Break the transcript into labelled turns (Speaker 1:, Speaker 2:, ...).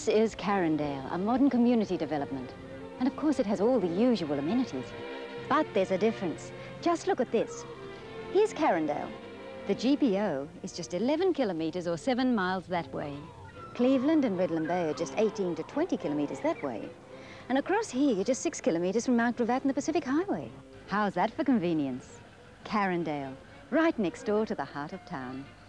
Speaker 1: This is Carindale, a modern community development. And of course it has all the usual amenities. But there's a difference. Just look at this. Here's Carindale. The GPO is just 11 kilometres or 7 miles that way. Cleveland and Redland Bay are just 18 to 20 kilometres that way. And across here, you're just 6 kilometres from Mount Gravatt and the Pacific Highway. How's that for convenience? Carindale, right next door to the heart of town.